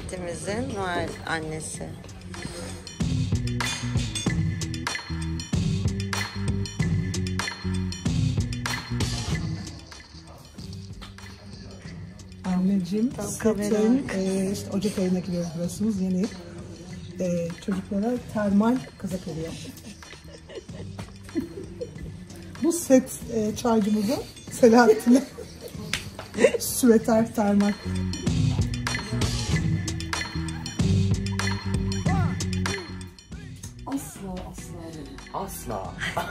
Sepetimizin Noel annesi. Anneciğim, satın, işte Ocak ayına giriyoruz biliyorsunuz, yeni çocuklara termal kazak veriyor. Bu set çaycımızın Selahattin'e süveter termal. Asla.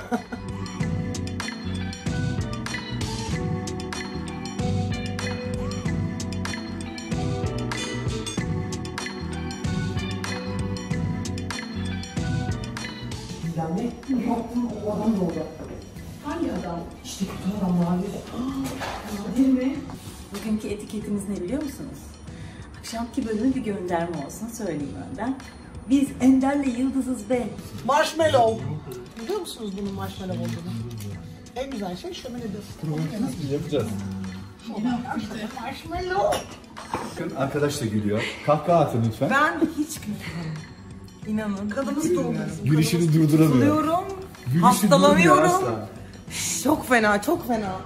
Yani baktım o adam da orada. Hangi adam? İşte kötü adam Nadir. Nadir mi? Bugünkü etiketimiz ne biliyor musunuz? Akşamki bölümün bir gönderme olsun söyleyeyim önden. Biz Ender'le Yıldız'ız be. Marshmallow. Biliyor musunuz bunun marshmallow olduğunu? En güzel şey şöminedir. Nasıl yapacağız? Marshmallow. Bakın arkadaş da gülüyor. Kahkaha atın lütfen. Ben hiç gülmüyorum. İnanın. Kanımız doldu. Gülüşünü durduramıyor. Sıkılıyorum. Gülüşü Hastalanıyorum. durmuyor asla. Çok fena, çok fena.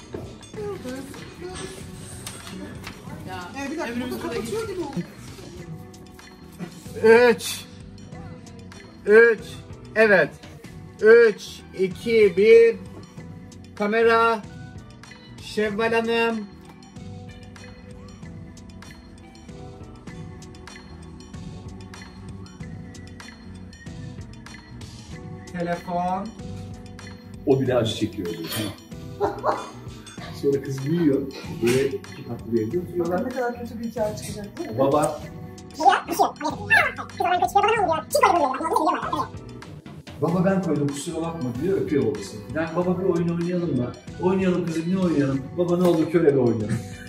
Bir dakika, burada kapatıyor gibi oldu. 3 evet 3 2 1 kamera Şevval Hanım telefon O bile acı çekiyor. Sonra kız büyüyor. Böyle iki katlı bir evde oturuyorlar. Ne kadar kötü bir hikaye çıkacak değil mi? Baba Baba ben koydum kusura bakma diyor, öpüyor babası. Yani baba bir oyun oynayalım mı? Oynayalım kızım, ne oynayalım? Baba ne olur körebe oynayalım.